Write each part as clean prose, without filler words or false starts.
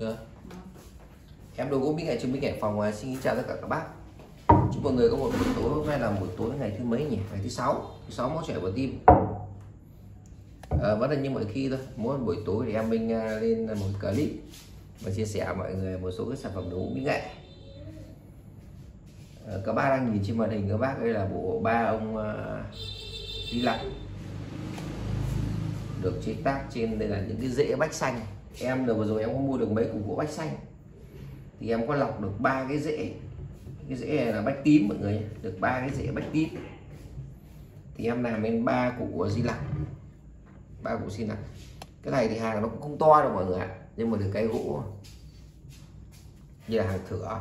Được. Em đồ gỗ Mỹ Nghệ, Trường Mỹ Nghệ Phòng xin kính chào tất cả các bác. Chúc mọi người có một buổi tối hôm nay là buổi tối ngày thứ mấy nhỉ? Ngày thứ sáu máu chảy vào tim. Vẫn là như mọi khi thôi. Mỗi buổi tối thì em Minh lên một clip và chia sẻ mọi người một số cái sản phẩm đồ gỗ Mỹ Nghệ. Các bác đang nhìn trên màn hình các bác, đây là bộ ba ông Di Lặc được chế tác trên đây là những cái rễ bách xanh. Em vừa rồi em có mua được mấy cục gỗ bách xanh thì em có lọc được ba cái rễ. Cái rễ này là bách tím mọi người, được ba cái rễ bách tím thì em làm lên ba củ của Di Lặc, ba củ Di Lặc. Cái này thì hàng nó cũng không to đâu mọi người ạ, nhưng mà được cái gỗ như là hàng thửa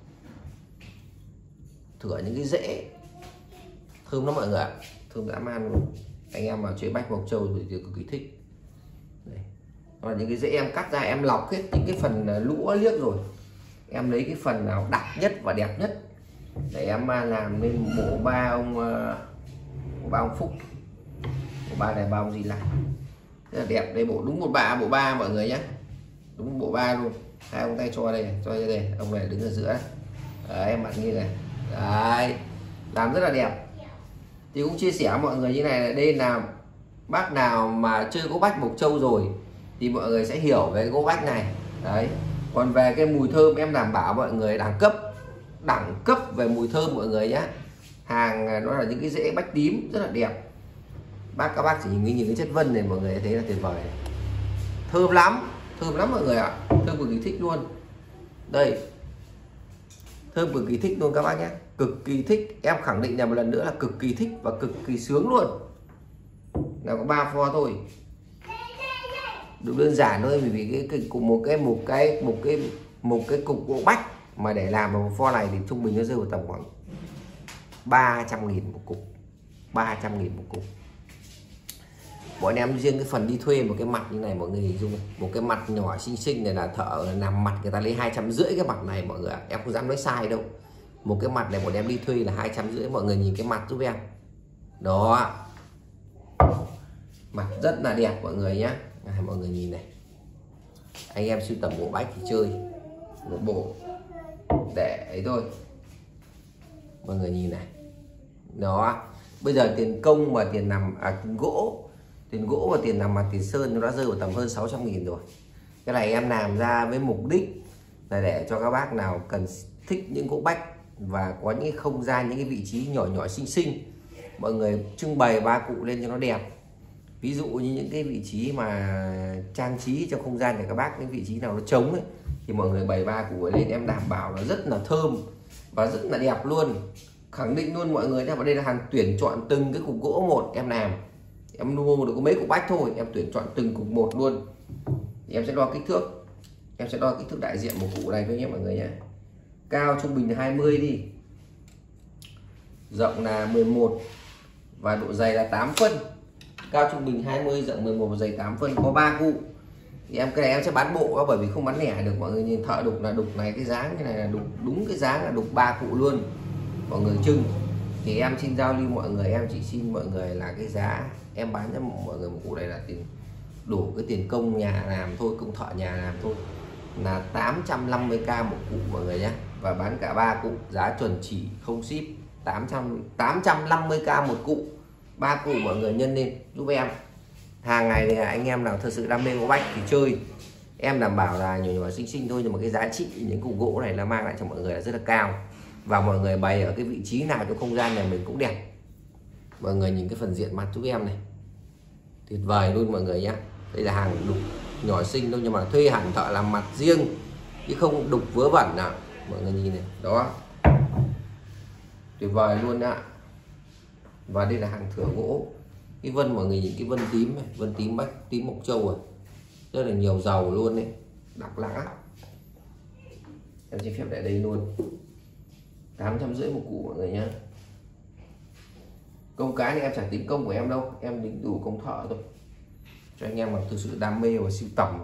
những cái rễ thơm lắm mọi người ạ, thơm dã man luôn. Anh em mà chơi bách Mộc Châu thì cực kỳ thích. Đây. Và những cái rễ em cắt ra em lọc hết những cái phần lũa liếc rồi, em lấy cái phần nào đặc nhất và đẹp nhất để em làm nên bộ ba ông Phúc, bộ ba này ba ông Di Lặc rất là đẹp. Đây bộ đúng bộ ba mọi người nhé, đúng bộ ba luôn. Hai ông tay cho đây, ông này đứng ở giữa đấy, em bạn như này đấy, làm rất là đẹp. Thì cũng chia sẻ mọi người như này là đây là bác nào mà chơi gỗ bách Mộc Châu rồi thì mọi người sẽ hiểu về gỗ bách này đấy. Còn về cái mùi thơm em đảm bảo mọi người đẳng cấp về mùi thơm mọi người nhé. Hàng nó là những cái rễ bách tím rất là đẹp. Các bác chỉ nhìn cái chất vân này mọi người thấy là tuyệt vời này. Thơm lắm mọi người ạ, thơm cực kỳ thích luôn. Đây, thơm cực kỳ thích luôn các bác nhé, cực kỳ thích. Em khẳng định là một lần nữa là cực kỳ thích và cực kỳ sướng luôn. Nào có 3 pho thôi, được đơn giản thôi, vì một cái cục gỗ bách mà để làm một pho này thì trung bình nó rơi vào tầm khoảng 300.000 một cục, 300.000 một cục. Bọn em riêng cái phần đi thuê một cái mặt như này mọi người hình dung, một cái mặt nhỏ xinh này là thợ làm mặt người ta lấy 250 cái mặt này mọi người ạ. Em không dám nói sai đâu, một cái mặt này bọn em đi thuê là 250. Mọi người nhìn cái mặt giúp em đó, mặt rất là đẹp mọi người nhé. Mọi người nhìn này, anh em sưu tầm bộ bách thì chơi một bộ để ấy thôi. Mọi người nhìn này đó, bây giờ tiền công và tiền nằm tiền gỗ và tiền nằm mặt tiền sơn nó đã rơi vào tầm hơn 600.000 rồi. Cái này em làm ra với mục đích là để cho các bác nào cần thích những gỗ bách và có những cái không gian, những cái vị trí nhỏ xinh, mọi người trưng bày ba cụ lên cho nó đẹp. Ví dụ như những cái vị trí mà trang trí cho không gian để các bác, những vị trí nào nó trống ấy, thì mọi người bày ba cụ lên em đảm bảo là rất là thơm và rất là đẹp luôn. Khẳng định luôn mọi người nhé, và đây là hàng tuyển chọn từng cái cục gỗ một em làm. Em mua được có mấy cục bách thôi, em tuyển chọn từng cục một luôn. Thì em sẽ đo kích thước, em sẽ đo kích thước đại diện một cụ này thôi nhé mọi người nhé. Cao trung bình là 20 đi, rộng là 11 và độ dày là 8 phân. Cao trung bình 20, rộng 11 và dày 8 phân, có 3 cụ. Thì cái này em sẽ bán bộ, bởi vì không bán lẻ được. Mọi người nhìn thợ đục là đục này, cái dáng cái này là đục đúng cái dáng là đục 3 cụ luôn mọi người trưng. Thì em xin giao lưu mọi người, em chỉ xin mọi người là cái giá em bán cho mọi người một cụ này là tiền đủ cái tiền công nhà làm thôi, công thợ nhà làm thôi, là 850k một cụ mọi người nhé. Và bán cả 3 cụ, giá chuẩn chỉ không ship, 850k một cụ, 3 cụ mọi người nhân lên giúp em. Hàng ngày thì anh em nào thật sự đam mê gỗ bách thì chơi, em đảm bảo là nhỏ xinh thôi, nhưng mà cái giá trị những cục gỗ này là mang lại cho mọi người là rất là cao. Và mọi người bày ở cái vị trí nào trong không gian này mình cũng đẹp. Mọi người nhìn cái phần diện mặt giúp em này, tuyệt vời luôn mọi người nhé. Đây là hàng đục nhỏ xinh thôi, nhưng mà thuê hẳn thợ làm mặt riêng chứ không đục vớ vẩn nào. Mọi người nhìn này đó, tuyệt vời luôn ạ. Và đây là hàng thửa gỗ. Cái vân mọi người nhìn cái vân tím này, vân tím bách tím Mộc Châu rồi, rất là nhiều dầu luôn đấy, đặc lã. Em xin phép để đây luôn, 850 một cụ mọi người nhé. Công cái này em chẳng tính công của em đâu, em tính đủ công thợ thôi, cho anh em mà thực sự đam mê và sưu tầm.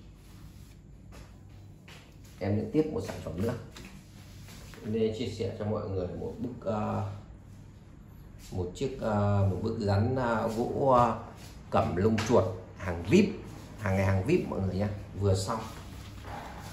Em sẽ tiếp một sản phẩm nữa để chia sẻ cho mọi người một bức một bức rắn gỗ cẩm lông chuột hàng VIP, hàng này hàng VIP mọi người nhé, vừa xong.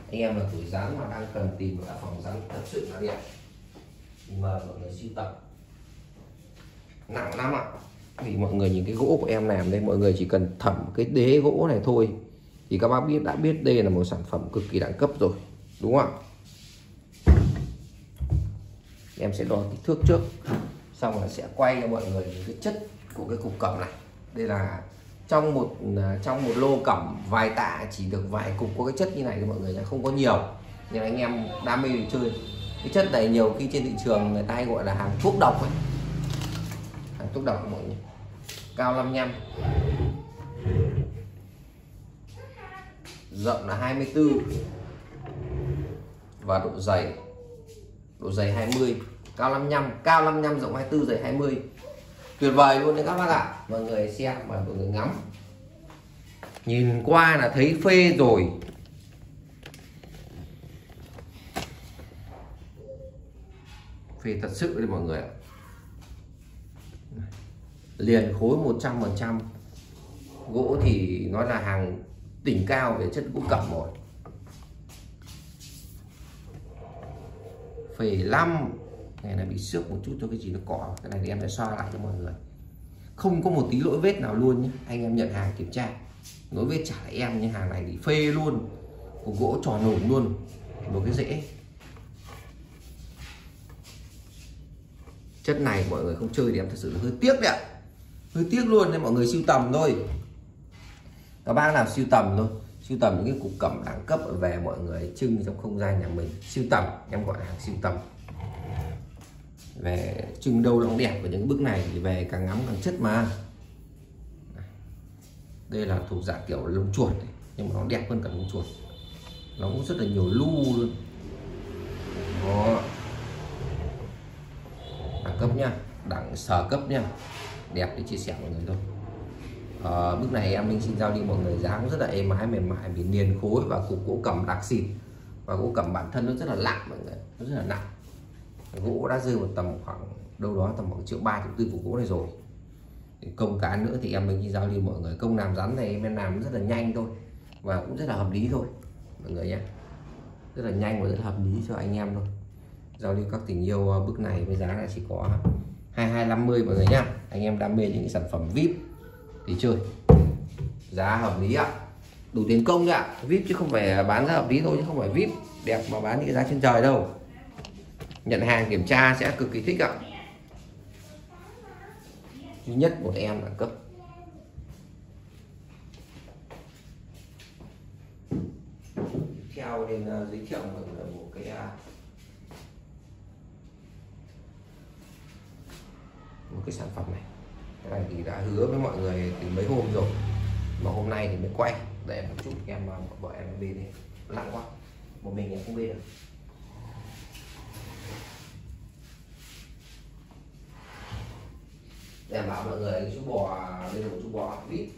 anh em là tuổi rắn mà đang cần tìm một tác phẩm rắn thật sự là đẹp thì mời mọi người sưu tập. Nặng lắm ạ. Thì mọi người nhìn cái gỗ của em làm đây, mọi người chỉ cần thẩm cái đế gỗ này thôi thì các bác đã biết đây là một sản phẩm cực kỳ đẳng cấp rồi, đúng không ạ? Em sẽ đo kích thước trước, xong là sẽ quay cho mọi người cái chất của cái cục cẩm này. Đây là trong một lô cẩm vài tạ chỉ được vài cục có cái chất như này thì mọi người nhé, không có nhiều. Nhưng anh em đam mê chơi cái chất này nhiều khi trên thị trường người ta hay gọi là hàng thuốc độc ấy. Hàng thuốc độc mọi người. Cao 55, rộng là 24 và độ dày 20, cao 55 rộng 24 dày 20. Tuyệt vời luôn đấy các bác ạ. Mọi người xem và mọi người ngắm, nhìn qua là thấy phê rồi. Phê thật sự đấy mọi người ạ. Liền khối 100%. Gỗ thì nói là hàng đỉnh cao về chất gỗ cẩm rồi. Phê lắm. Này là bị xước một chút cho cái gì nó cỏ. Cái này thì em sẽ xoa lại cho mọi người. Không có một tí lỗi vết nào luôn nhé. Anh em nhận hàng kiểm tra, lỗi vết trả lại em, nhưng hàng này thì phê luôn. Cục gỗ tròn nổi luôn. Một cái rễ. Chất này mọi người không chơi thì em thật sự là hơi tiếc đấy ạ. Hơi tiếc luôn nên mọi người sưu tầm thôi. Các bác nào sưu tầm thôi, sưu tầm những cái cục cẩm đẳng cấp về mọi người trưng trong không gian nhà mình. Sưu tầm, em gọi là hàng sưu tầm. Về trưng đâu nó đẹp, và những bức này thì về càng ngắm càng chất mà. Đây là thuộc dạng kiểu lông chuột này, nhưng mà nó đẹp hơn cả lông chuột. Nó cũng rất là nhiều lu luôn. Đó. Đẳng cấp nhá, đẳng sở cấp nhá. Đẹp để chia sẻ mọi người thôi. Bức này em Minh xin giao đi mọi người, giá cũng rất là êm ái mềm mại vì liền khối và cục gỗ cẩm đặc xịt. Và gỗ cẩm bản thân nó rất là nặng mọi người, nó rất là nặng. Gỗ đã rơi một tầm khoảng đâu đó tầm khoảng 1,3 triệu của gỗ này rồi. Công cá nữa thì em mình đi giao lưu mọi người. Công làm rắn này em làm rất là nhanh thôi và cũng rất là hợp lý thôi mọi người nhé, rất là nhanh và rất là hợp lý cho anh em thôi. Giao lưu các tình yêu bức này với giá là chỉ có 2250 mọi người nhá. Anh em đam mê những cái sản phẩm VIP thì chơi, giá hợp lý ạ, đủ tiền công đấy ạ. VIP chứ không phải bán giá hợp lý thôi, chứ không phải VIP đẹp mà bán những cái giá trên trời đâu. Nhận hàng kiểm tra sẽ cực kỳ thích ạ. Duy nhất một em đẳng cấp. Theo nên giới thiệu mọi người một cái sản phẩm này. Cái này thì đã hứa với mọi người từ mấy hôm rồi, mà hôm nay thì mới quay để một chút em vợ em bê đi, nặng quá một mình em không bê được. Để bảo mọi người cái chú bò, đây là một chú bò vít.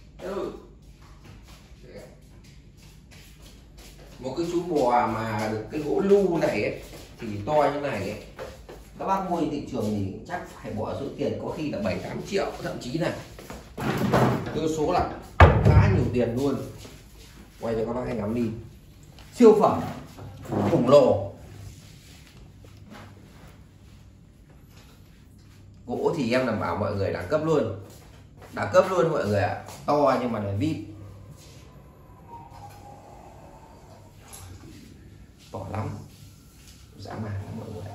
Một cái chú bò mà được cái gỗ lu này ấy, thì to như này ấy, các bác mua thị trường thì chắc phải bỏ số tiền có khi là 7-8 triệu, thậm chí này cơ số là khá nhiều tiền luôn. Quay cho các bác anh ngắm đi, siêu phẩm khủng lồ. Gỗ thì em đảm bảo mọi người đẳng cấp luôn, đẳng cấp luôn mọi người ạ. To nhưng mà là vip, to lắm, dã man lắm mọi người.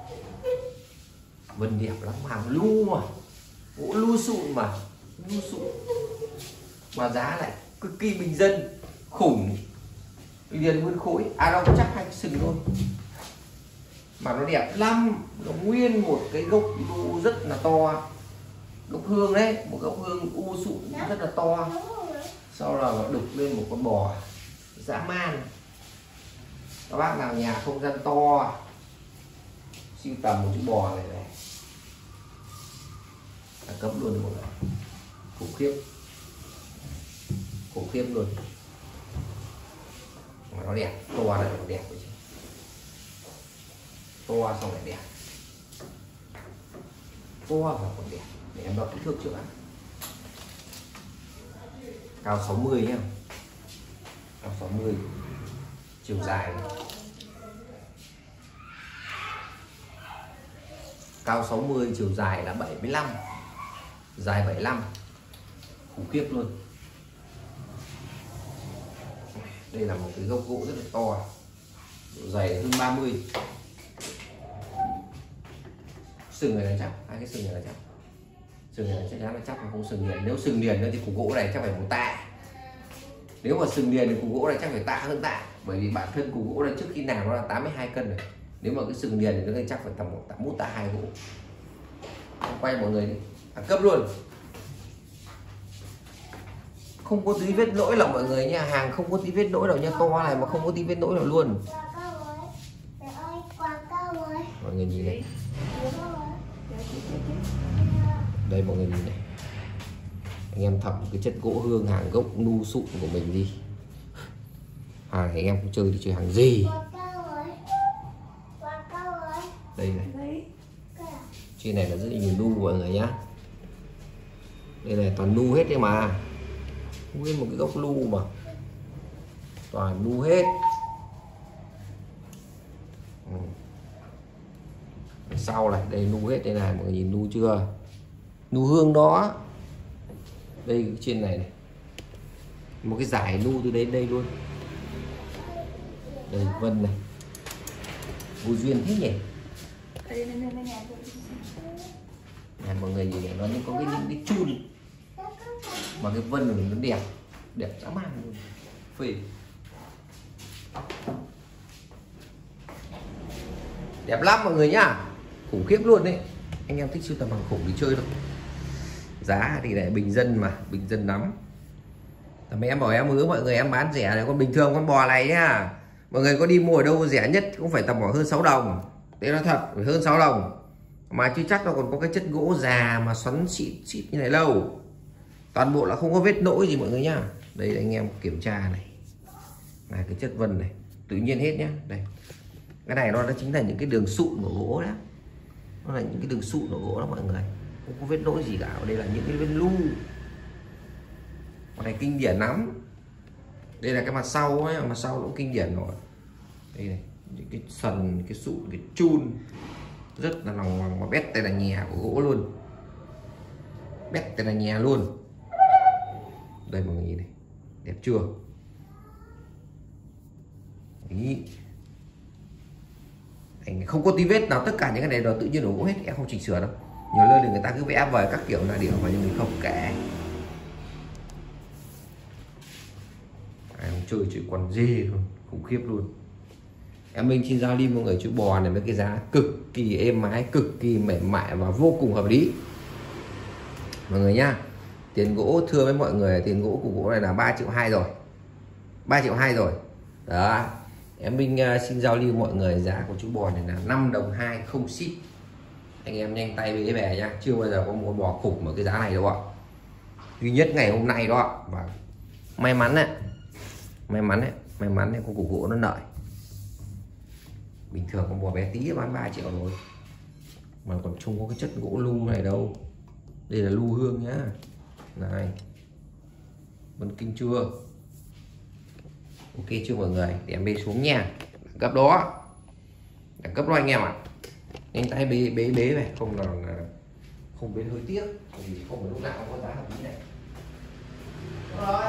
Vân đẹp lắm, hàng lu mà, gỗ lu sụn mà, lu sụn mà giá lại cực kỳ bình dân, khủng. Liền nguyên khối, đâu chắc 2 sừng thôi mà nó đẹp lắm. Nó nguyên một cái gốc lu rất là to, gốc hương đấy, một gốc hương u sụn rất là to. Sau là nó đục lên một con bò dã man. Các bác nào nhà không gian to sưu tầm một chú bò này này, cấp luôn được mọi người, khủng khiếp luôn. Mà nó đẹp, to là nó đẹp rồi chứ, to xong lại đẹp, to và còn đẹp. Để em đo kích thước trước ạ. Cao 60 nhá, cao 60, chiều dài này. Cao 60, chiều dài là 75, dài 75, khủng khiếp luôn. Đây là một cái gốc gỗ rất là to, độ dày hơn 30. Sừng này là chắc, hai cái sừng này là chắc, sừng này chắc chắn là chắc, không sừng liền. Nếu sừng liền nữa thì củ gỗ này chắc phải một tạ. Nếu mà sừng liền thì củ gỗ này chắc phải tạ hơn tạ, bởi vì bản thân củ gỗ này trước khi làm nó là 82 cân rồi. Nếu mà cái sừng liền thì nó chắc phải tầm 1 tạ 2 gỗ. Quay mọi người đi, cấp luôn, không có tí vết lỗi nào mọi người nha, hàng không có tí vết lỗi nào nha, to này mà không có tí vết lỗi nào luôn. Mọi người nhìn này, đây mọi người nhìn này, anh em thẩm cái chất gỗ hương hàng gốc nu sụn của mình đi. Hàng này anh em không chơi thì chơi hàng gì. Đây này, trên này là rất là nhiều nu mọi người nhá. Đây này toàn nu hết đấy mà, nguyên một cái gốc nu mà toàn nu hết. Sau này đây nu hết đây này, mọi người nhìn nu chưa, nu hương đó. Đây trên này này, một cái dải nu từ đến đây luôn. Đây vân này, vô duyên thế nhỉ. Này, mọi người nhìn này, nó như có những cái chun mà cái vân của nó đẹp, đẹp dã man luôn, phê. Đẹp lắm mọi người nhá, khủng khiếp luôn đấy. Anh em thích sưu tầm hàng khủng thì chơi thôi. Giá thì lại bình dân mà, bình dân lắm. Mấy em bảo em hứa mọi người em bán rẻ này, con bình thường con bò này nhá. Mọi người có đi mua ở đâu rẻ nhất cũng phải tầm khoảng hơn 6 đồng. Thế nó thật, phải hơn 6 đồng. Mà chưa chắc nó còn có cái chất gỗ già mà xoắn xịt như này lâu. Toàn bộ là không có vết nỗi gì mọi người nhá. Đây anh em kiểm tra này, là cái chất vân này tự nhiên hết nhá. Đây, cái này nó chính là những cái đường sụn của gỗ đó, nó là những cái đường sụn của gỗ đó mọi người, không có vết nỗi gì cả. Đây là những cái vết lu, con này kinh điển lắm. Đây là cái mặt sau ấy, mặt sau cũng kinh điển rồi. Đây này, những cái sần, cái sụn, cái chun rất là lòng hoàng mà bét tay là nhẹ của gỗ luôn, bét tay là nhẹ luôn. Đây mọi người nhìn này, đẹp chưa? Ý. Anh không có tí vết nào, tất cả những cái này là tự nhiên đổ gỗ hết, em không chỉnh sửa đâu. Nhiều nơi thì người ta cứ vẽ vời các kiểu là điểm mà nhưng mình không kể. Ai không chơi chữ con dê luôn, khủng khiếp luôn. Em mình trên giao đi mọi người, chữ bò này với cái giá cực kỳ êm ái, cực kỳ mềm mại và vô cùng hợp lý mọi người nhá. Tiền gỗ thưa với mọi người, tiền gỗ của gỗ này là 3,2 triệu rồi, 3,2 triệu rồi đó. Em Minh xin giao lưu mọi người, giá của chú bò này là 5,2 đồng không ship. Anh em nhanh tay bế về nhá, chưa bao giờ có một bò khủng ở cái giá này đâu ạ. Duy nhất ngày hôm nay đó. Và may mắn đấy, may mắn đấy, con củ gỗ nó nợ. Bình thường con bò bé tí bán 3 triệu rồi, mà còn không có cái chất gỗ lu này đâu. Đây là lu hương nhá, này vân kinh chưa, ok chưa mọi người. Để em bê xuống nha, cấp đó, cấp đó anh em ạ. Nhanh tay bế về, không là không bế hơi tiếc, vì không phải lúc nào cũng có giá hợp lý này. Rồi.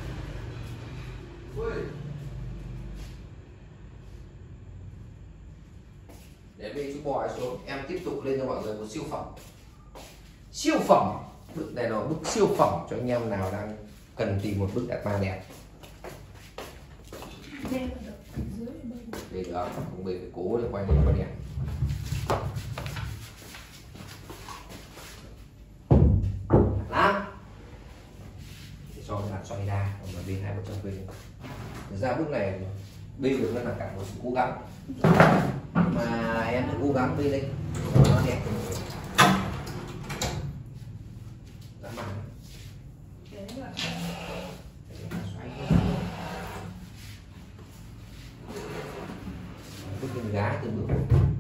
Ui. Để bê chú bò xuống, em tiếp tục lên cho mọi người một siêu phẩm. Siêu phẩm, bức này là bức siêu phẩm cho anh em nào đang cần tìm một bức đạt ma đẹp. Đây đó, không bị phải cố để quay lên con đẹp. Lắm. Cho cái hạt xoay ra, còn bên hai vợ chồng bên. Ra bức này bên được là cả một sự cố gắng. Mà em phải cố gắng bên đây nó đẹp. Bức chân gái từ bước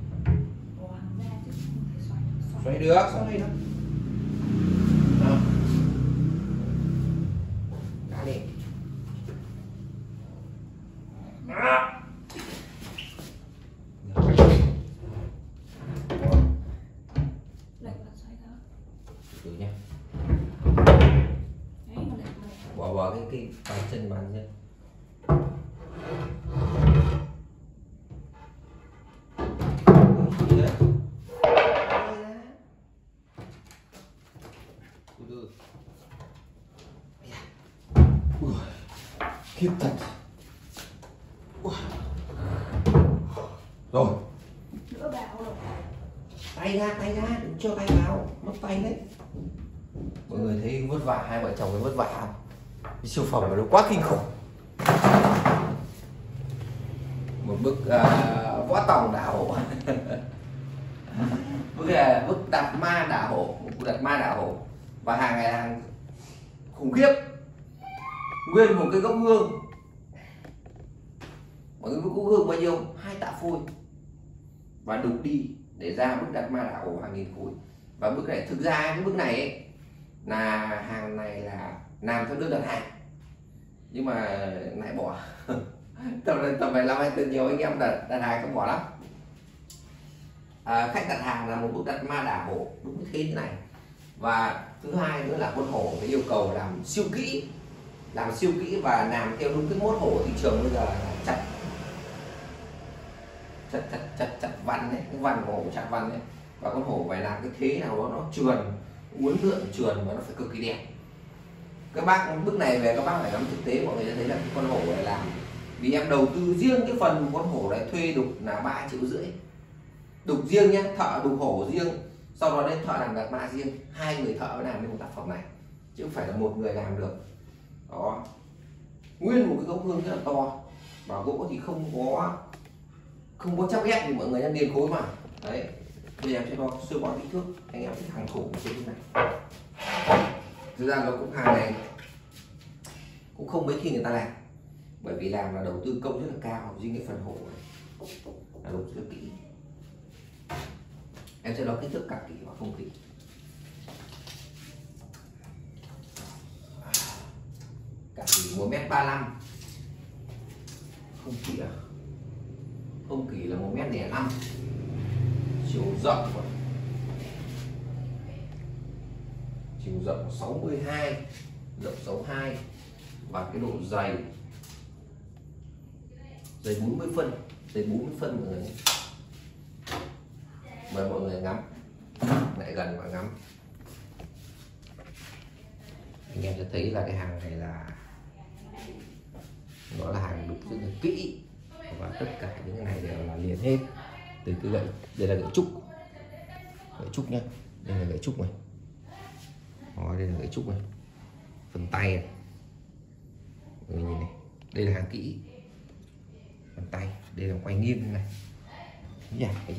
xoay được, xoay đó. Cá đi. thử nhá. Bỏ cái bàn chân bàn nhá. Khiếp thật. Rồi. Tay ra, đừng cho tay vào, mất tay đấy. Mọi người thấy vất vả, hai vợ chồng nó vất vả không? Cái siêu phẩm này nó quá kinh khủng. Một bức võ tòng đả hộ. Bức đặt ma đả hộ, và hàng này hàng khủng khiếp. Nguyên một cái gốc hương. Mọi người gốc hương bao nhiêu? 2 tạ phôi. Và đục đi để ra bức đặt ma đả hộ hàng nghìn khối. Và bức này thực ra cái bức này ấy, là hàng này là làm theo đơn đặt hàng, nhưng mà lại bỏ. tầm này năm nay nhiều anh em đặt hàng không bỏ lắm. Khách đặt hàng là một bức đặt ma đả hộ đúng thế này. Và thứ hai nữa là con hổ phải yêu cầu làm siêu kỹ, và làm theo đúng cái mốt hổ thị trường bây giờ là chặt văn đấy, cái văn của hổ chặt văn đấy. Và con hổ phải làm cái thế nào đó nó trườn, uốn lượn trườn và nó phải cực kỳ đẹp. Các bác bức này về các bác phải nắm thực tế, mọi người sẽ thấy là cái con hổ này làm, vì em đầu tư riêng cái phần con hổ này thuê đục là 3,5 triệu. Đục riêng nhé, thợ đục hổ riêng, sau đó đến thợ làm đặt mạ riêng, 2 người thợ mới làm nên một tác phẩm này, chứ không phải là một người làm được. Đó, nguyên một cái gốc hương rất là to, và gỗ thì không có chắc ghép như mọi người nhân liền khối mà. Đấy, bây giờ em sẽ đo sơ qua kích thước, anh em thích hàng khủng trên cái này. Thực ra nó cũng hàng này cũng không mấy khi người ta làm, bởi vì làm là đầu tư công rất là cao. Riêng cái phần hổ này là đầu tư kỹ. Em sẽ đo kích thước cả kỹ và không kỹ. Cả kỹ 1m35, không kỹ à? Không kỹ là 1m05, chiều rộng rồi. Chiều rộng 62, rộng 62, và cái độ dày 40 phân, mọi người. Mời mọi người ngắm, lại gần và ngắm. Anh em sẽ thấy là cái hàng này là nó là hàng đục rất là kỹ, và tất cả những cái này đều là liền hết từ cái gậy. Đây là gậy trúc nhá, đây là gậy trúc này. Đó, đây là gậy trúc này, phần tay này, mọi người nhìn này, đây là hàng kỹ. Phần tay đây là quay nghiêng như này. Dạ, bây giờ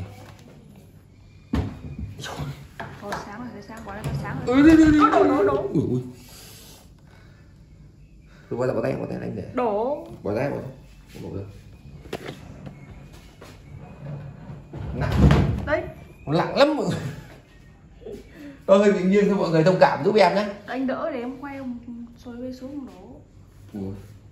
sáng rồi, sáng quá, sáng rồi. Đổ. Ui. Rồi bỏ tay anh để. Đổ. Bỏ tay. Đổ được. Nặng. Đấy. Nặng lắm mọi người. Tôi hơi bị nghiêng thôi, mọi người thông cảm giúp em nhé. Anh đỡ để em quay xoay về xuống đổ. Ui.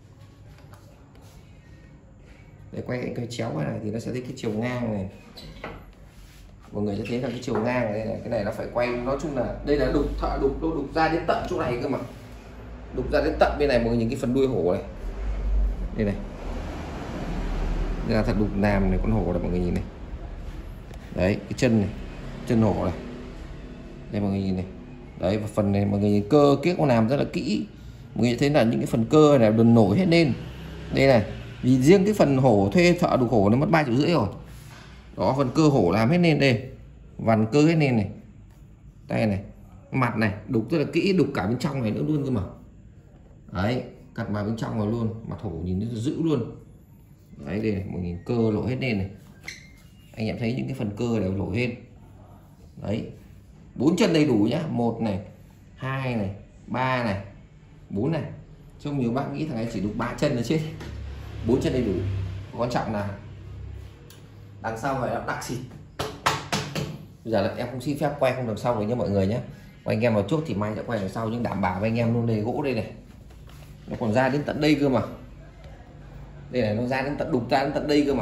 Để quay cái chéo này thì nó sẽ thấy cái chiều ngang này. Mọi người sẽ thấy là cái chiều ngang này, cái này nó phải quay, nói chung là đây là thợ đục ra đến tận chỗ này cơ mà. Đục ra đến tận bên này, mọi người nhìn cái phần đuôi hổ này. Đây này. Đây là thật đục làm này, con hổ này mọi người nhìn này. Đấy, cái chân này, chân hổ này. Đây mọi người nhìn này. Đấy, và phần này mọi người nhìn cơ kiếc con làm rất là kỹ. Mọi người thấy là những cái phần cơ này đều nổi hết lên. Đây này, vì riêng cái phần hổ thuê thợ đục hổ nó mất 3,5 triệu rồi. Đó, phần cơ hổ làm hết lên đây, vằn cơ hết lên này, tay này, mặt này đục rất là kỹ, đục cả bên trong này nữa luôn cơ mà. Đấy, cắt vào bên trong rồi luôn, mặt hổ nhìn rất là dữ luôn. Đấy, đây này, một nhìn cơ lộ hết lên này, anh em thấy những cái phần cơ đều lộ hết. Đấy, 4 chân đầy đủ nhá, 1 này, 2 này, 3 này, 4 này. Trông nhiều bác nghĩ thằng ấy chỉ đục 3 chân là chết. 4 chân đầy đủ. Quan trọng là đằng sau phải lắp đặc xịt. Bây giờ là em không xin phép quay không đằng sau rồi nhé mọi người nhé. Anh em vào chốt thì mai sẽ quay đằng sau, nhưng đảm bảo với anh em luôn, đây gỗ đây này, nó còn ra đến tận đây cơ mà. Đây này, nó ra đến tận đục ra đến tận đây cơ mà.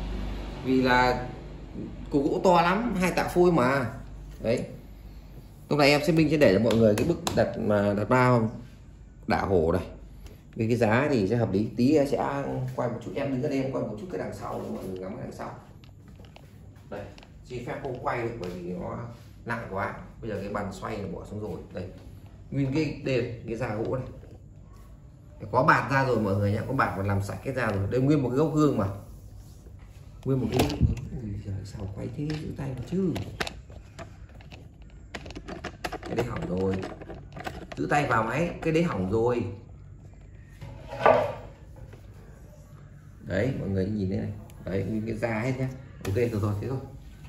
Vì là củ gỗ to lắm, 2 tạ phôi mà. Đấy, Lúc này em sẽ minh sẽ để cho mọi người cái bức đặt ma đả hổ này. Vì cái giá thì sẽ hợp lý, tí em sẽ quay một chút, em đứng ở đây em quay một chút cái đằng sau để mọi người ngắm cái đằng sau. Đây, xin phép không quay được bởi vì nó nặng quá. Bây giờ cái bàn xoay là bỏ xuống rồi. Đây, nguyên cái da gỗ này. Có bạt ra rồi mọi người nhé, có bạt và làm sạch cái da rồi. Đây nguyên một cái gốc hương mà. Nguyên một cái sao quay thế, giữ tay vào chứ. Cái đấy hỏng rồi. Giữ tay vào máy, cái đấy hỏng rồi. Đấy, mọi người nhìn đây này. Đấy, nguyên cái da hết nhá. Ok rồi thế thôi.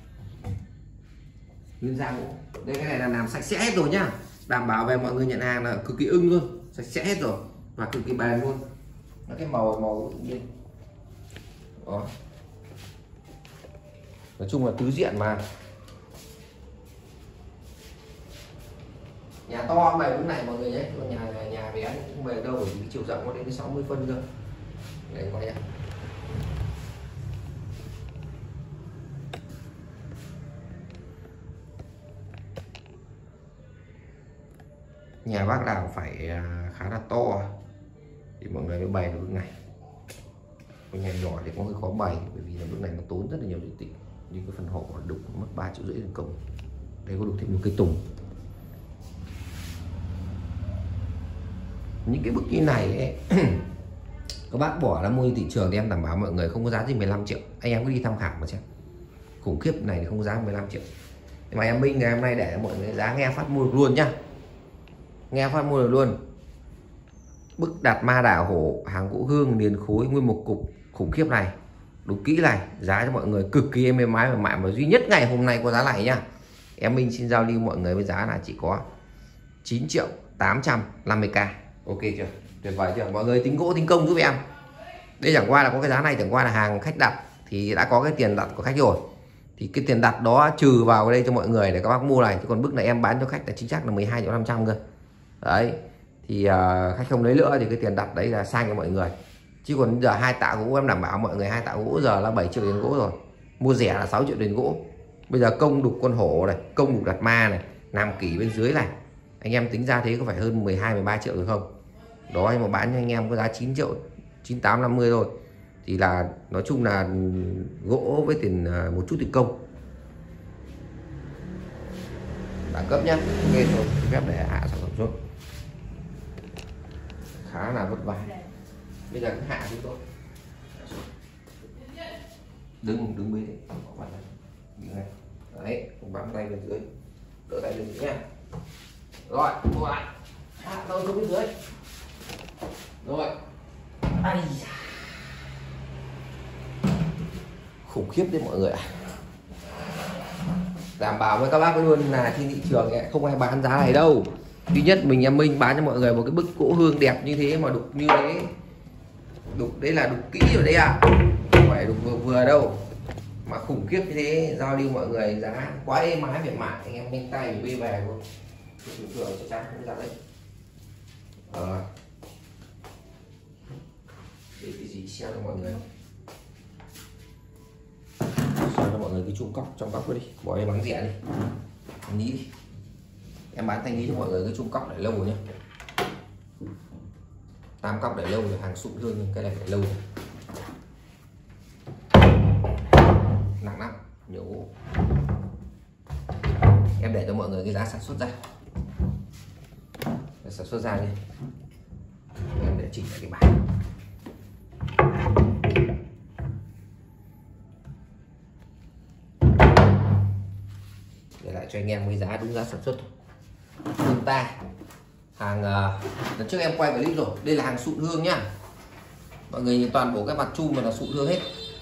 Nguyên da gỗ. Đây cái này là làm sạch sẽ hết rồi nhá. Đảm bảo về mọi người nhận hàng là cực kỳ ưng luôn, sạch sẽ hết rồi và cực kỳ bền luôn. Nó cái màu tự nhiên. Đó. Nói chung là tứ diện mà. Nhà to về lúc này mọi người nhé, còn nhà bé cũng về đâu, bởi vì chiều rộng nó đến 60 phân cơ. Đây coi nhá. Nhà bác nào phải khá là to thì mọi người mới bày được bước này. Còn nhà nhỏ thì có hơi khó bày, bởi vì là bước này nó tốn rất là nhiều diện tích. Như cái phần hộ đục mất 3,5 triệu tiền công. Đây có đục thêm một cây tùng. Những cái bức như này ấy, các bác bỏ ra mua thị trường thì em đảm bảo mọi người không có giá gì 15 triệu. Anh em cứ đi tham khảo mà xem. Khủng khiếp này không có giá 15 triệu. Nhưng mà em Minh ngày hôm nay để mọi người giá nghe phát mua được luôn nhá. Nghe phát mua được luôn. Bức đặt ma đả hổ hàng gỗ hương liền khối nguyên một cục khủng khiếp này. Đúng kỹ này, giá cho mọi người cực kỳ êm ái và mại, mà duy nhất ngày hôm nay có giá này nhá. Em Minh xin giao lưu mọi người với giá là chỉ có 9.850.000. Ok chưa? Tuyệt vời chưa? Mọi người tính gỗ tính công giúp em. Đây chẳng qua là có cái giá này, chẳng qua là hàng khách đặt thì đã có cái tiền đặt của khách rồi. Thì cái tiền đặt đó trừ vào đây cho mọi người để các bác mua này. Chứ còn bức này em bán cho khách là chính xác là 12.500.000 cơ. Đấy. Thì khách không lấy nữa thì cái tiền đặt đấy là sang cho mọi người. Chứ còn giờ 2 tạ gỗ em đảm bảo mọi người 2 tạ gỗ giờ là 7 triệu tiền gỗ rồi. Mua rẻ là 6 triệu tiền gỗ. Bây giờ công đục con hổ này, công đục đặt ma này, làm kỷ bên dưới này. Anh em tính ra thế có phải hơn 12-13 triệu rồi không? Đó, nhưng mà bán cho anh em có giá 9 triệu 9850 thôi. Thì là nói chung là gỗ với tiền một chút tiền công. Đẳng cấp nhá. Ok rồi, phép để hạ sản phẩm xuống. Khá là vất vả. Bây giờ cứ hạ xuống thôi. Đứng bên đấy. Đấy, bám tay bên dưới. Đỡ tay lên nhá. Rồi, mua lại. Hạ đâu xuống bên dưới. Rồi. Ai da. Khủng khiếp đấy mọi người ạ. Đảm bảo với các bác luôn là trên thị trường ấy, không ai bán giá này đâu. Duy nhất mình em Minh bán cho mọi người một cái bức gỗ hương đẹp như thế mà đục như thế. Đục đấy là đục kỹ rồi đấy ạ. Không phải đục vừa đâu. Mà khủng khiếp như thế, giao lưu mọi người giá quá êm ái mềm mại, anh em nhanh tay bê về luôn. Thị trường chắc chắn không ra đấy. Để cái gì xem cho mọi người. Xem cho mọi người cái chung cóc trong cóc đi, bỏ em bán rẻ đi. Ní đi. Em bán thanh lý cho mọi người cái chung cóc để lâu rồi nhé. 8 cóc để lâu rồi, hàng sụn hương, cái này để lâu rồi. Nặng lắm, nhiều gỗ. Em để cho mọi người cái giá sản xuất ra. Để sản xuất ra đi. Em để chỉnh lại cái bảng. Để lại cho anh em cái giá đúng giá sản xuất. Hương ta hàng lần trước em quay clip rồi, đây là hàng sụn hương nhá. Mọi người nhìn toàn bộ cái mặt chum là sụn hương hết.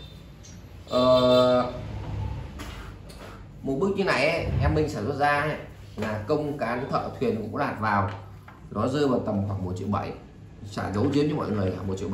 Một bức như này ấy, em Minh sản xuất ra ấy, là công cán thợ thuyền cũng đạt vào, nó rơi vào tầm khoảng 1,7 triệu. Trả dấu chiến cho mọi người là 1,7 triệu.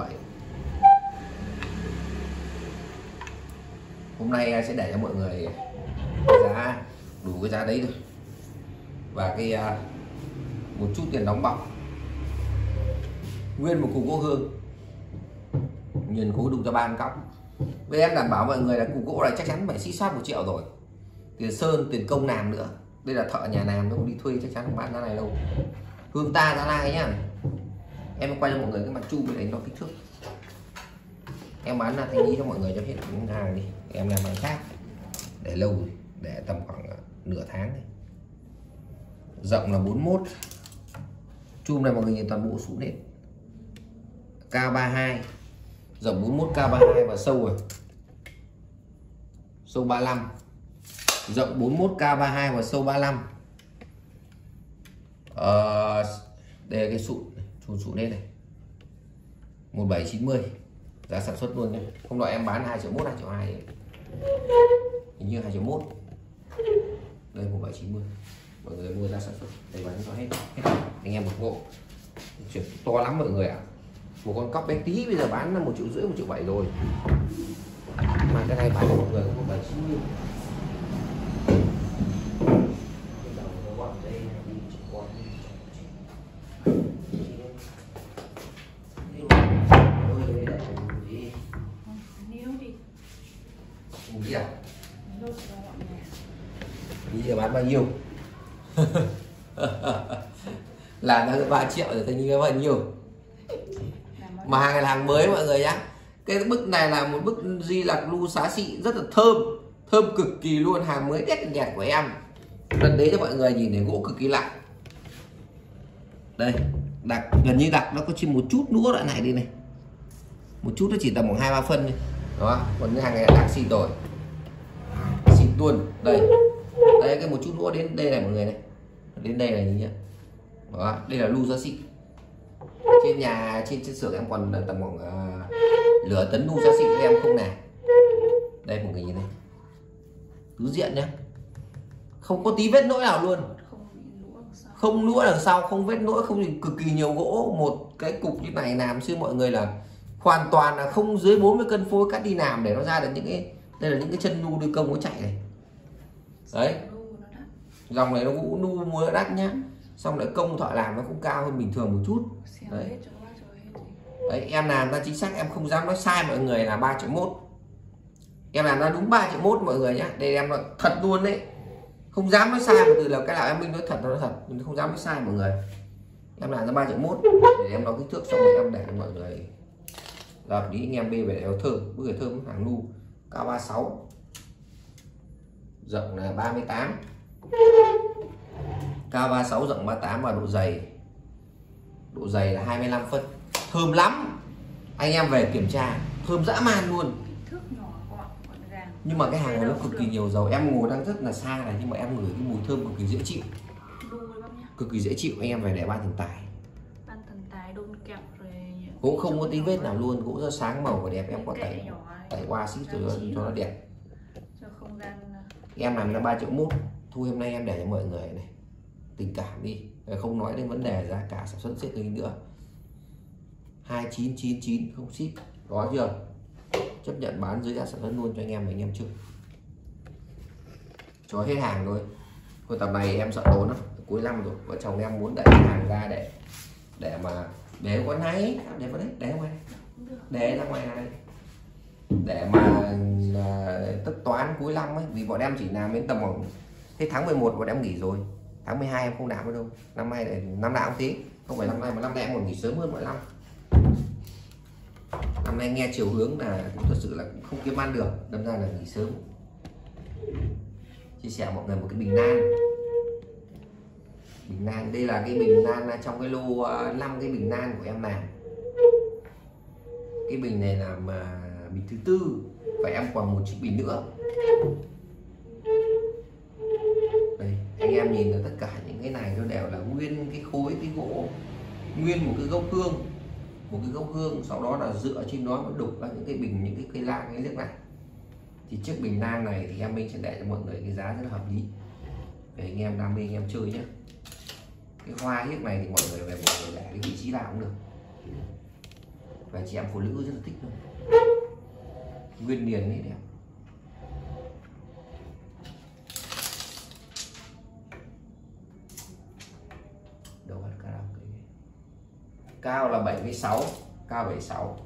Hôm nay sẽ để cho mọi người giá đủ cái giá đấy thôi, và cái một chút tiền đóng bọc. Nguyên một cục gỗ hương, nhìn có đục cho 3 cóc. Bây em đảm bảo mọi người là cục gỗ này chắc chắn phải xí soát 1 triệu rồi. Tiền sơn, tiền công làm nữa. Đây là thợ nhà làm, nó không đi thuê chắc chắn không bán giá này đâu. Hương ta Gia Lai nhá. Em quay cho mọi người cái mặt chu để đánh đo kích thước. Em bán là thanh lý cho mọi người cho hết những hàng đi. Em làm hàng khác để lâu rồi, để tầm khoảng nửa tháng này. Rộng là 41. Chum này mọi người nhìn toàn bộ sụn hết. Cao 32, rộng 41, cao 32 và sâu rồi. Sâu 35. Rộng 41, cao 32 và sâu 35. Đây là cái sụn hết này. 1790. Giá sản xuất luôn nhé. Hôm nọ em bán 2 triệu 1, 2 triệu 2. Hình như 2 triệu 1. Đây 1790. Mọi người mua giá sản xuất. Đây bán cho hết anh em một bộ. Chuyện to lắm mọi người ạ. Một con cóc bé tí bây giờ bán là 1,5 triệu, 1,7 triệu rồi. Mà cái này bán cho mọi người có 1790. Bây giờ bán bao nhiêu? Làm ra 3 triệu rồi, tự nhiên bao nhiêu? Mà hàng này là hàng mới mọi người nhá. Cái bức này là một bức Di Lặc lu xá xị rất là thơm cực kỳ luôn, hàng mới đét nhẹt của em. Lần đấy cho mọi người nhìn thấy gỗ cực kỳ lạ. Đây, đặc gần như đặc nó có chỉ một chút nữa đoạn này đi này. Một chút nó chỉ tầm khoảng 2-3 phân thôi. Đó, còn cái hàng này đặc xịn rồi. Xịn luôn. Đây. Đây cái một chút nữa đến đây này mọi người này. Đến đây này nhìn nhá. Đó, đây là lu xá xị. Trên nhà trên xưởng em còn tầm khoảng lửa tấn lu xá xị em không này. Đây mọi người nhìn này. Tứ diện nhá. Không có tí vết nỗi nào luôn. Không lũa đằng sau, không vết nỗi, không gì, cực kỳ nhiều gỗ. Một cái cục như này làm xưa mọi người là hoàn toàn là không dưới 40 cân phôi cắt đi làm để nó ra được những cái, đây là những cái chân nu đưa công nó chạy này. Đấy. Dòng này nó gỗ nu mua đắt nhá. Xong lại công thợ làm nó cũng cao hơn bình thường một chút. Đấy. Đấy, em làm ra chính xác, em không dám nói sai mọi người là 3,1 triệu. Em làm ra đúng 3,1 triệu mọi người nhá. Đây em là thật luôn đấy. Không dám nói sai, mà từ là cái nào em Minh nói thật, nó nói thật, mình không dám nói sai mọi người. Em làm ra 3,1 triệu để em đo kích thước, xong rồi em để cho mọi người làm lý anh em bê về đeo thơm, bữa thơm hàng nu. Cao 36, rộng là 38, cao 36, rộng 38 và độ dày là 25 phân. Thơm lắm, anh em về kiểm tra, thơm dã man luôn. Nhưng mà cái hàng này nó cực kỳ nhiều dầu. Em ngồi đang rất là xa này, nhưng mà em ngửi cái mùi thơm cực kỳ dễ chịu. Cực kỳ dễ chịu, anh em về để ban thần tài. Gỗ không có tí vết nào luôn, gỗ rất sáng màu và đẹp. Em có tẩy qua xít cho nó đẹp. Em làm ra 3,1 triệu. Thu hôm nay em để cho mọi người này tình cảm đi, không nói đến vấn đề giá cả sản xuất xếp gì nữa. 2999 không ship, có chưa? Chấp nhận bán dưới giá sản xuất luôn cho anh em chưa? Cho hết hàng rồi. Hồi tầm này em sợ tốn lắm, cuối năm rồi, vợ chồng em muốn đẩy hàng ra để mà để con này, để vào đấy, để ngoài này, để ra ngoài này, để mà tất toán cuối năm ấy, vì bọn em chỉ làm đến tầm khoảng thế tháng 11 bọn em nghỉ rồi, tháng 12 em không làm nữa đâu. Năm nay này, năm nào cũng thế, không phải năm nay mà năm nay em còn nghỉ sớm hơn mọi năm. Năm nay nghe chiều hướng là cũng thật sự là cũng không kiếm ăn được, đâm ra là nghỉ sớm. Chia sẻ mọi người một cái bình nan, đây là cái bình nan trong cái lô 5 cái bình nan của em làm. Cái bình này là bình thứ 4 và em còn một chiếc bình nữa. Đây, anh em nhìn là tất cả những cái này nó đều là nguyên cái khối cái gỗ, nguyên một cái gốc hương, sau đó là dựa trên đó nó đục ra những cái bình, những cái cây lan cái nước này. Thì chiếc bình nan này thì em Minh sẽ để cho mọi người cái giá rất là hợp lý để anh em đam mê anh em chơi nhé. Cái hoa hiếc này thì mọi người về mọi người để cái vị trí nào cũng được, và chị em phụ nữ rất là thích luôn, nguyên niền này đẹp. Đầu hạt karaoke cao là 76, cao 76,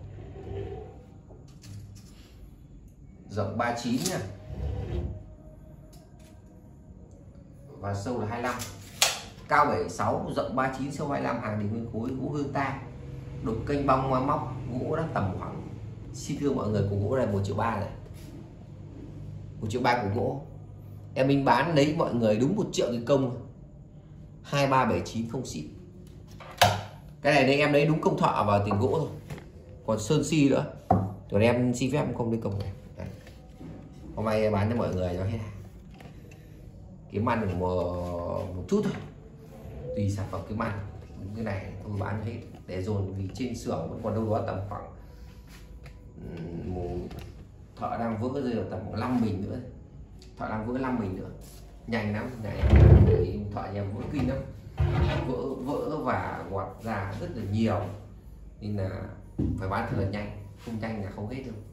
rộng 39 nha. và sâu là 25, cao 76, rộng 39, sâu 25, hàng đỉnh nguyên khối, gỗ hương ta, đục kênh bong móc, gỗ đã tầm khoảng, xin thưa mọi người, của gỗ này 1,3 triệu này, 1,3 triệu của gỗ. Em mình bán lấy mọi người đúng 1 triệu tiền công, 2379 không ship. Cái này em lấy đúng công thợ và tiền gỗ thôi, còn sơn si nữa rồi em xin phép không lấy công này. Đấy. Hôm nay bán cho mọi người cho hết kiếm ăn của một chút thôi, tùy sản phẩm kiếm ăn. Cái này tôi bán hết để dồn, vì trên xưởng vẫn còn đâu đó tầm khoảng thợ đang vỡ rơi được tầm 5 bình nữa, thợ đang vỡ 5 bình nữa, nhanh lắm này, thợ nhà vỡ kinh lắm, vỡ và gọt ra rất là nhiều, nên là phải bán thật là nhanh, không nhanh là không hết đâu.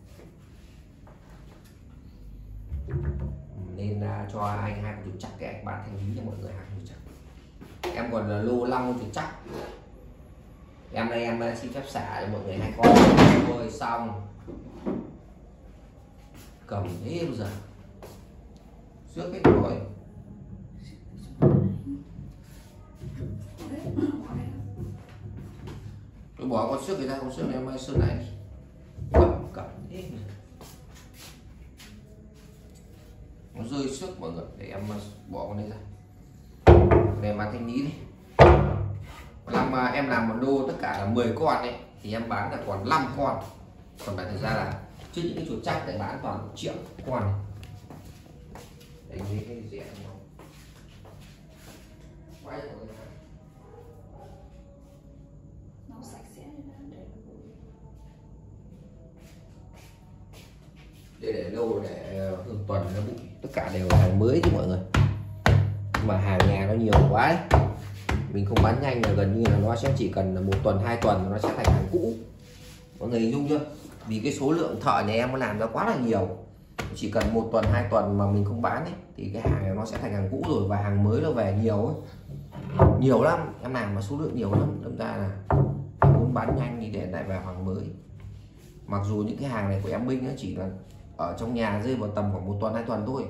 Nên cho anh 2 chục chắc, cái anh bán thành lý cho mọi người 2 chục chắc. Em còn là lô 5 chục chắc. Em đây em xin phép xả cho mọi người 2 con thôi xong. Cầm thế bây giờ trước hết rồi. Tôi bỏ con xước người ta, con xước này em sơn này cầm thế nó rơi xước mọi người, để em bỏ con này ra để bán thanh lý đi. Em làm một lô tất cả là 10 con ấy thì em bán là còn 5 con, còn lại thực ra là chứ những cái chuột chắc để bán toàn 1 triệu con này. Đấy, cái rẻ quay rồi nó sạch sẽ để lâu để hương tuần nó bụi, tất cả đều là hàng mới chứ mọi người, mà hàng nhà nó nhiều quá ấy. Mình không bán nhanh là gần như là nó sẽ chỉ cần 1 tuần 2 tuần nó sẽ thành hàng cũ, mọi người hình dung chưa? Vì cái số lượng thợ nhà em nó làm ra quá là nhiều, chỉ cần 1 tuần 2 tuần mà mình không bán ấy, thì cái hàng này nó sẽ thành hàng cũ rồi, và hàng mới nó về nhiều ấy. Nhiều lắm, em làm mà số lượng nhiều lắm, đâm ra là em muốn bán nhanh thì để lại vào hàng mới. Mặc dù những cái hàng này của em Minh nó chỉ là ở trong nhà rơi vào tầm khoảng 1 tuần 2 tuần thôi.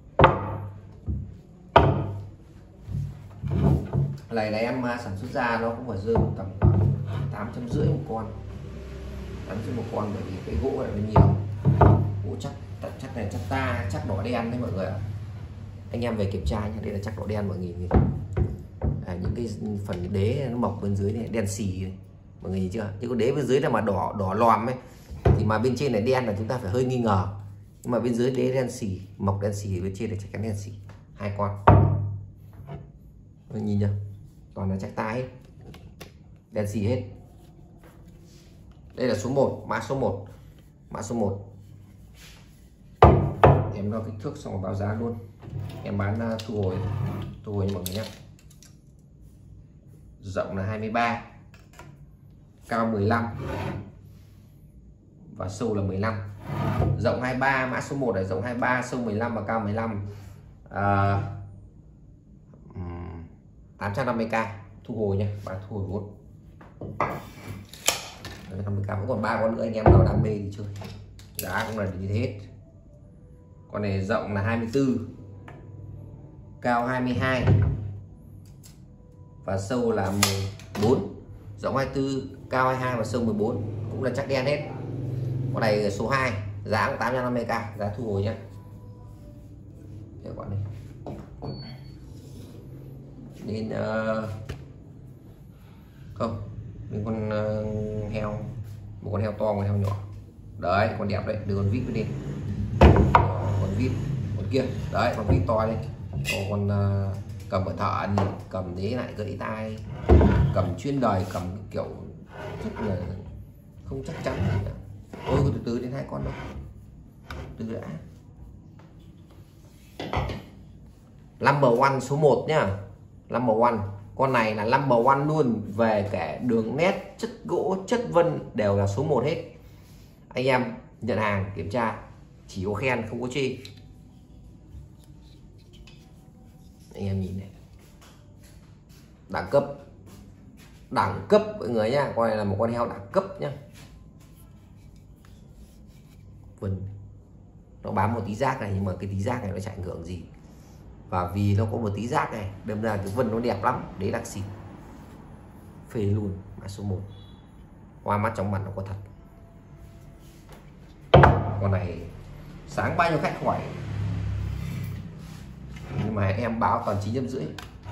Này là em sản xuất ra nó cũng phải rơi vào tầm 850 một con, 850 một con, bởi vì cái gỗ này nó nhiều, gỗ chắc này chắc ta, chắc đỏ đen đấy mọi người ạ. Anh em về kiểm tra nhé, đây là chắc đỏ đen mọi người nhìn. Những cái phần đế nó mọc bên dưới này đen xì này, mọi người nhìn chưa? Chứ có đế bên dưới là mà đỏ lòm ấy thì mà bên trên này đen là chúng ta phải hơi nghi ngờ, nhưng mà bên dưới đế đen xì, mọc đen xì, bên trên là chắc chắn đen xì. 2 con nhìn chưa, toàn là chắc ta hết, đen xì hết. Đây là số 1, mã số 1, mã số 1. Em đo kích thước xong rồi báo giá luôn. Em bán thu hồi cho mọi người nhé. Rộng là 23, cao 15 và sâu là 15. Rộng 23, mã số 1 là rộng 23, sâu 15 và cao 15. 850k thu hồi nha, bán thu hồi vốn. 50k vẫn còn 3 con nữa, anh em nào đam mê thì chơi, giá cũng là như thế hết. Con này rộng là 24, cao 22 và sâu là 14. Rộng 24, cao 22 và sâu 14, cũng là chắc đen hết. Con này số 2, giá cũng 850k, giá thu hồi nhé. Để bọn này nên không, mình con heo, một con heo to, một con heo nhỏ đấy, con đẹp đấy, đưa con vít lên, con vít, con kia đấy, con vít to đây, con cầm ở thợ nhìn, cầm thế lại gãy tay, cầm chuyên đời, cầm kiểu rất là không chắc chắn gì cả. Ôi từ từ đến 2 con đâu, từ đã. Number one số 1 nhá, number one. Con này là number one luôn, về cả đường nét, chất gỗ, chất vân đều là số 1 hết. Anh em nhận hàng kiểm tra chỉ có khen không có chê. Anh em nhìn này, đẳng cấp mọi người nhá. Con này là một con heo đẳng cấp nhá. Vân nó bám một tí rác này, nhưng mà cái tí rác này nó chẳng ảnh hưởng gì. Và vì nó có một tí rác này, đâm ra cái vân nó đẹp lắm. Đấy đặc xịt. Phê luôn. Mã số 1. Hoa mắt trong mặt nó có thật. Con này sáng bao nhiêu khách hỏi, nhưng mà em báo toàn 950.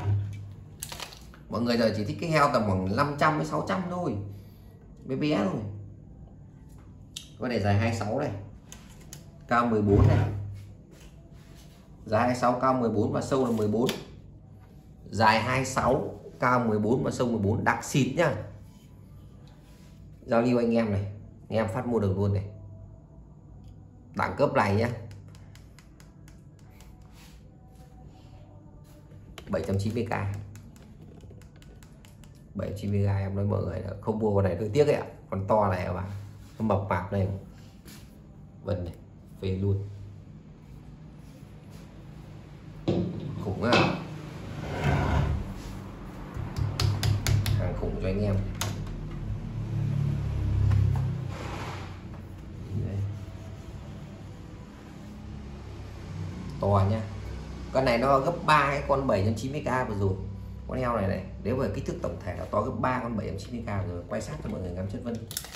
Mọi người giờ chỉ thích cái heo tầm khoảng 500 đến 600 thôi, bé bé thôi. Con này dài 26 này, cao 14 này, dài 26 cao 14 và sâu là 14. Dài 26 cao 14 và sâu 14, đặc xịt nhá. Giao lưu anh em này, anh em phát mua được luôn này. Đẳng cấp này nhá. 790k. 790k em nói mọi người là không mua con này hơi tiếc ấy ạ. Con to này mà nó mập mạp này, vân này về luôn, khủng à. Hàng khủng cho anh em. Đây. To nhá. Con này nó gấp 3 cái con 790k vừa rồi. Con heo này này, nếu mà kích thước tổng thể là to gấp 3 con 790k rồi. Quay sát cho mọi người ngắm chất vân.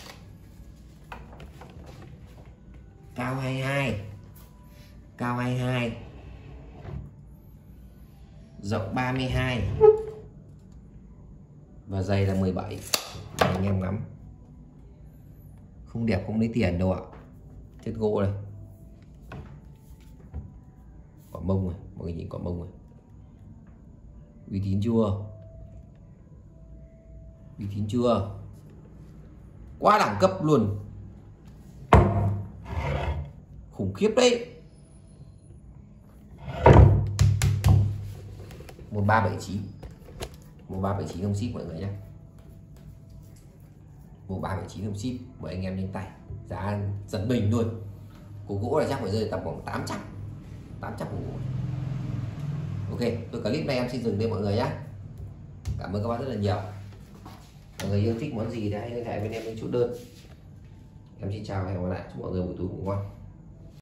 Cao 22, cao 22, rộng 32 và dày là 17. Đây, anh em ngắm. Không đẹp không lấy tiền đâu ạ. Chất gỗ này, quả mông này, mọi người nhìn quả mông này, uy tín chưa? Uy tín chưa? Quá đẳng cấp luôn, khủng khiếp đấy. 1379, 1379 không ship mọi người nhé. 1379 không ship, mời anh em nhanh tay. Giá giật mình luôn. Củ gỗ là chắc phải rơi tầm khoảng 800 củ gỗ. Ok, tôi clip này em xin dừng đây mọi người nhé. Cảm ơn các bác rất là nhiều. Mọi người yêu thích món gì thì hãy liên hệ bên em bên chốt đơn. Em xin chào và hẹn gặp lại. Chúc mọi người buổi tối ngủ ngon.